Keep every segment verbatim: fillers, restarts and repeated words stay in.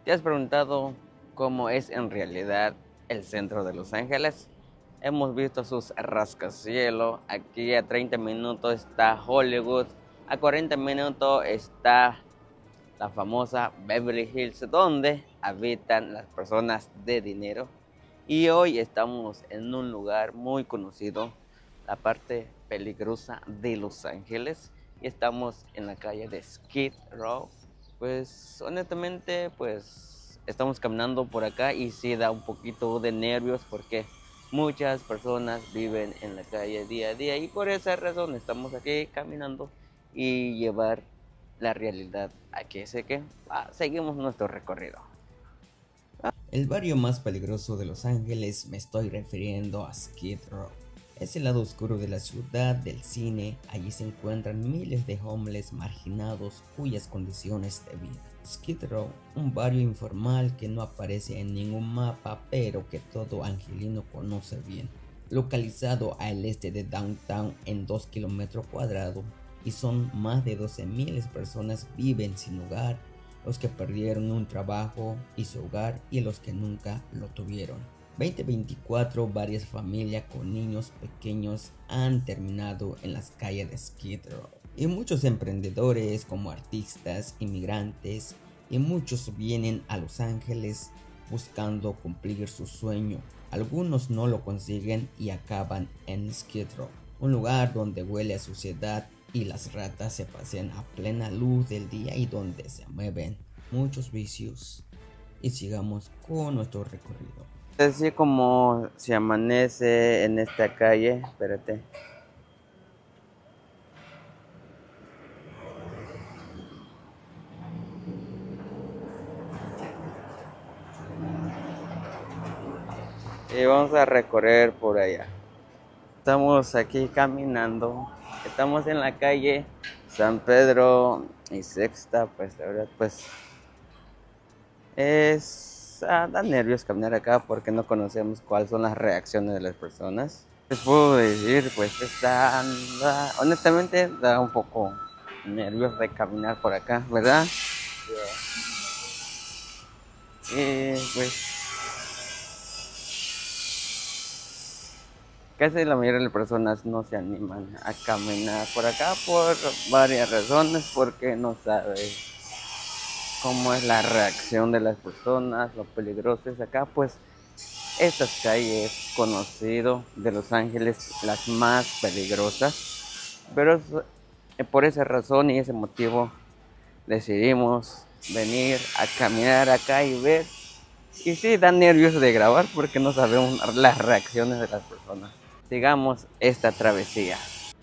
¿Te has preguntado cómo es en realidad el centro de Los Ángeles? Hemos visto sus rascacielos. Aquí a treinta minutos está Hollywood. A cuarenta minutos está la famosa Beverly Hills, donde habitan las personas de dinero. Y hoy estamos en un lugar muy conocido, la parte peligrosa de Los Ángeles. Y estamos en la calle de Skid Row. Pues honestamente, pues estamos caminando por acá y sí da un poquito de nervios porque muchas personas viven en la calle día a día y por esa razón estamos aquí caminando y llevar la realidad aquí. Así que ah, seguimos nuestro recorrido. El barrio más peligroso de Los Ángeles, me estoy refiriendo a Skid Row. Es el lado oscuro de la ciudad del cine. Allí se encuentran miles de homeless marginados cuyas condiciones de vida. Skid Row, un barrio informal que no aparece en ningún mapa, pero que todo angelino conoce bien. Localizado al este de Downtown en dos kilómetros cuadrados, y son más de doce mil personas viven sin hogar, los que perdieron un trabajo y su hogar y los que nunca lo tuvieron. veinte veinticuatro, varias familias con niños pequeños han terminado en las calles de Skid Row. Y muchos emprendedores como artistas, inmigrantes y muchos vienen a Los Ángeles buscando cumplir su sueño. Algunos no lo consiguen y acaban en Skid Row, un lugar donde huele a suciedad y las ratas se pasean a plena luz del día y donde se mueven muchos vicios. Y sigamos con nuestro recorrido. Así como se amanece en esta calle, espérate. Y vamos a recorrer por allá. Estamos aquí caminando. Estamos en la calle San Pedro y Sexta, pues la verdad, pues es ah, da nervios caminar acá porque no conocemos cuáles son las reacciones de las personas. Les puedo decir, pues está, da, honestamente da un poco nervios de caminar por acá, ¿verdad? Yeah. Y pues casi la mayoría de las personas no se animan a caminar por acá por varias razones, porque no saben cómo es la reacción de las personas, lo peligroso es acá. Pues estas calles conocidas de Los Ángeles, las más peligrosas, pero por esa razón y ese motivo decidimos venir a caminar acá y ver. Y sí, da nervios de grabar porque no sabemos las reacciones de las personas. Sigamos esta travesía.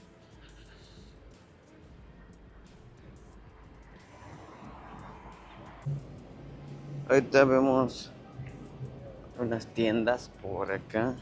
Ahorita vemos unas tiendas por acá.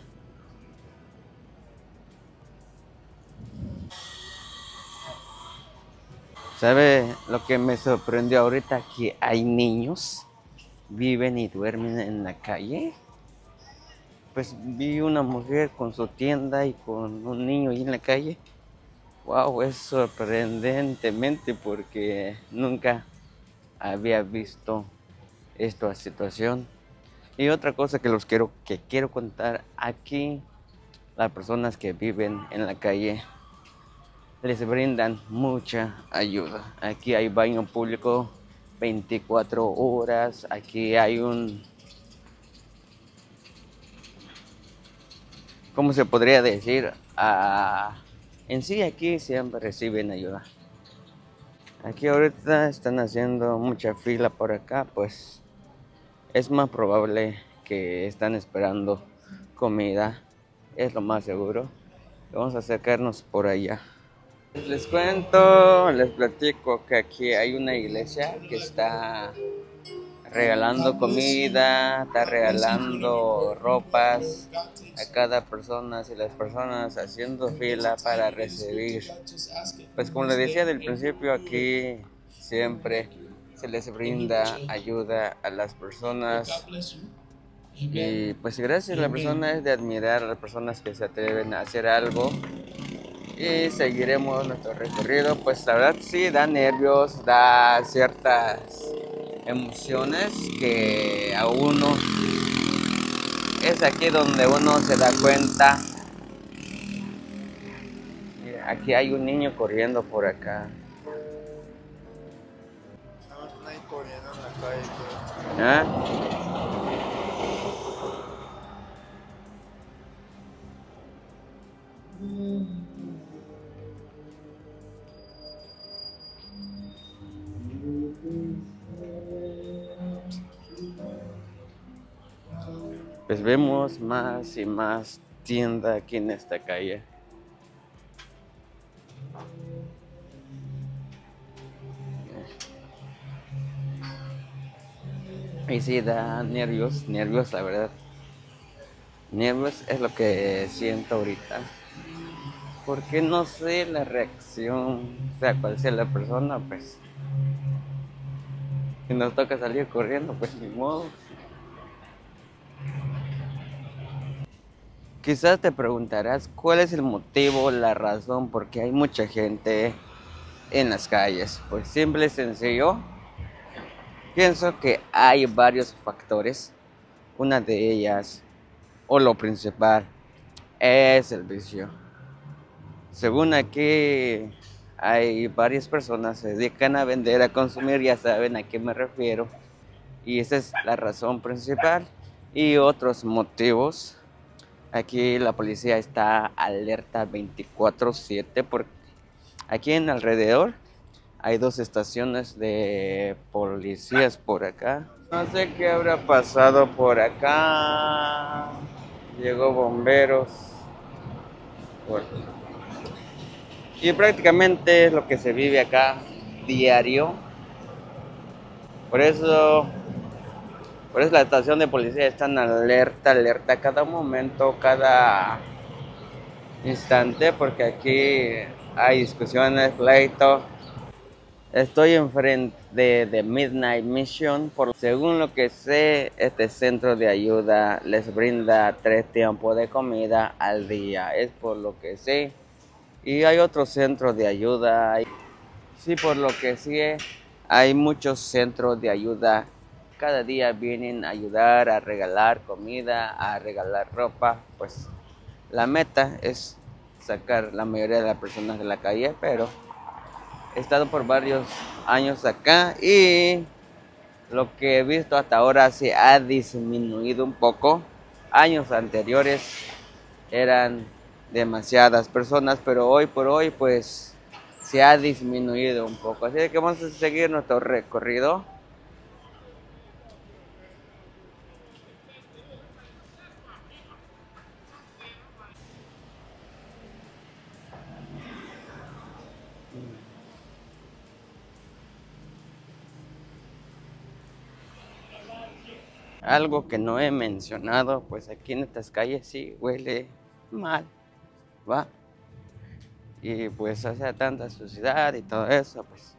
¿Sabe lo que me sorprendió ahorita? Que hay niños, viven y duermen en la calle. Pues vi una mujer con su tienda y con un niño ahí en la calle. Wow, es sorprendentemente porque nunca había visto esta situación. Y otra cosa que los quiero que quiero contar aquí, las personas que viven en la calle les brindan mucha ayuda. Aquí hay baño público veinticuatro horas. Aquí hay un, ¿cómo se podría decir? Ah, en sí aquí siempre reciben ayuda. Aquí ahorita están haciendo mucha fila por acá, pues es más probable que están esperando comida, es lo más seguro. Vamos a acercarnos por allá. Les cuento, les platico que aquí hay una iglesia que está regalando comida, está regalando ropas a cada persona y las personas haciendo fila para recibir. Pues como les decía del principio, aquí siempre se les brinda ayuda a las personas. Y pues gracias a la persona es de admirar a las personas que se atreven a hacer algo. Y seguiremos nuestro recorrido. Pues la verdad sí da nervios, da ciertas emociones que a uno es aquí donde uno se da cuenta. Mira, aquí hay un niño corriendo por acá. No hay corriendo en la calle, pero... ¿Ah? Pues vemos más y más tienda aquí en esta calle. Y sí, da nervios, nervios la verdad. Nervios es lo que siento ahorita. Porque no sé la reacción, sea cual sea la persona, pues. Si nos toca salir corriendo, pues ni modo. Quizás te preguntarás cuál es el motivo, la razón por qué hay mucha gente en las calles. Pues simple y sencillo, pienso que hay varios factores. Una de ellas, o lo principal, es el vicio. Según aquí, hay varias personas que se dedican a vender, a consumir, ya saben a qué me refiero. Y esa es la razón principal. Y otros motivos. Aquí la policía está alerta veinticuatro siete porque aquí en alrededor hay dos estaciones de policías por acá. No sé qué habrá pasado por acá. Llegó bomberos. Bueno. Y prácticamente es lo que se vive acá diario. Por eso, por eso la estación de policía está en alerta, alerta cada momento, cada instante, porque aquí hay discusiones, pleitos. Estoy enfrente de, de Midnight Mission. Por, según lo que sé, este centro de ayuda les brinda tres tiempos de comida al día. Es por lo que sé. Y hay otros centros de ayuda. Sí, por lo que sé, hay muchos centros de ayuda. Cada día vienen a ayudar, a regalar comida, a regalar ropa. Pues la meta es sacar la mayoría de las personas de la calle, pero he estado por varios años acá y lo que he visto hasta ahora se ha disminuido un poco. Años anteriores eran demasiadas personas, pero hoy por hoy pues se ha disminuido un poco. Así que vamos a seguir nuestro recorrido. Algo que no he mencionado, pues aquí en estas calles sí huele mal, ¿va? Y pues hace tanta suciedad y todo eso, pues.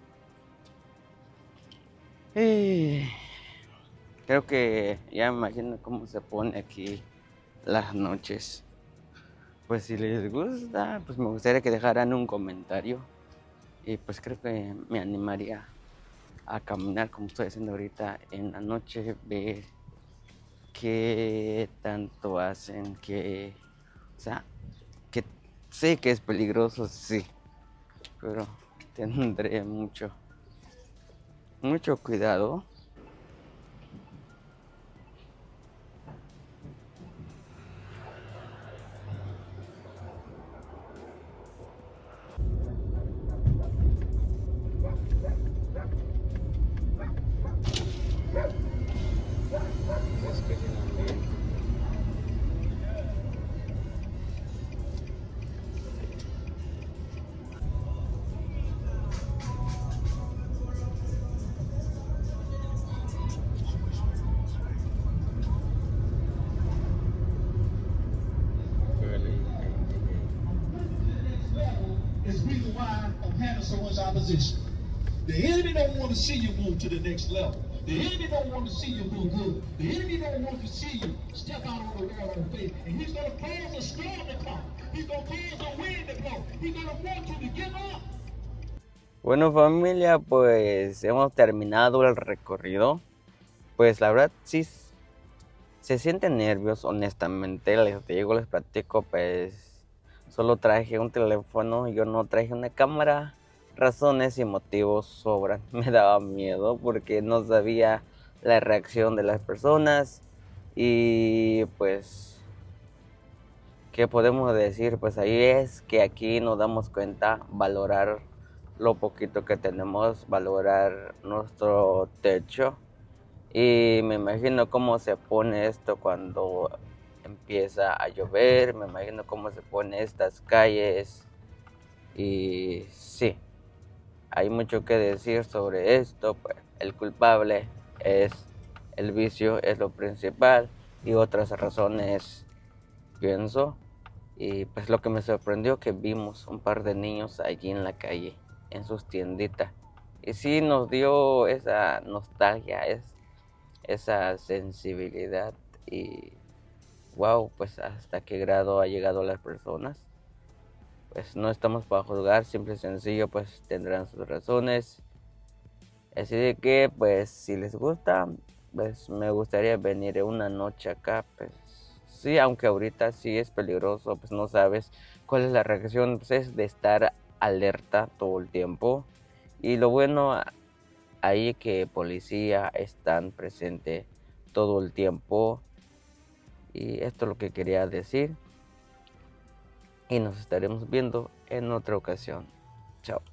Y creo que ya me imagino cómo se pone aquí las noches. Pues si les gusta, pues me gustaría que dejaran un comentario. Y pues creo que me animaría a caminar como estoy haciendo ahorita en la noche, ver qué tanto hacen, que, o sea, que sé que es peligroso, sí, pero tendré mucho, mucho cuidado. Is reason why I'm having so much opposition. The enemy don't want to see you move to the next level. The enemy don't want to see you do good. The enemy don't want to see you step out on the Lord on faith. And he's going to cause a storm to come. He's going to cause a wind to blow. He's going to want you to give up. Bueno, familia, pues hemos terminado el recorrido. Pues la verdad sí s- se sienten nervios, honestamente. Les digo, les platico, pues solo traje un teléfono, yo no traje una cámara. Razones y motivos sobran. Me daba miedo porque no sabía la reacción de las personas. Y pues, ¿qué podemos decir? Pues ahí es que aquí nos damos cuenta, valorar lo poquito que tenemos, valorar nuestro techo. Y me imagino cómo se pone esto cuando empieza a llover, me imagino cómo se pone estas calles. Y sí, hay mucho que decir sobre esto, pues el culpable es el vicio, es lo principal, y otras razones, pienso. Y pues lo que me sorprendió que vimos un par de niños allí en la calle, en sus tienditas. Y sí nos dio esa nostalgia, es, esa sensibilidad. Y wow, pues hasta qué grado ha llegado las personas. Pues no estamos para juzgar, simple y sencillo, pues tendrán sus razones. Así de que, pues si les gusta, pues me gustaría venir una noche acá, pues sí, aunque ahorita sí es peligroso, pues no sabes cuál es la reacción, pues es de estar alerta todo el tiempo. Y lo bueno ahí que policía están presente todo el tiempo. Y esto es lo que quería decir. Y nos estaremos viendo en otra ocasión. Chao.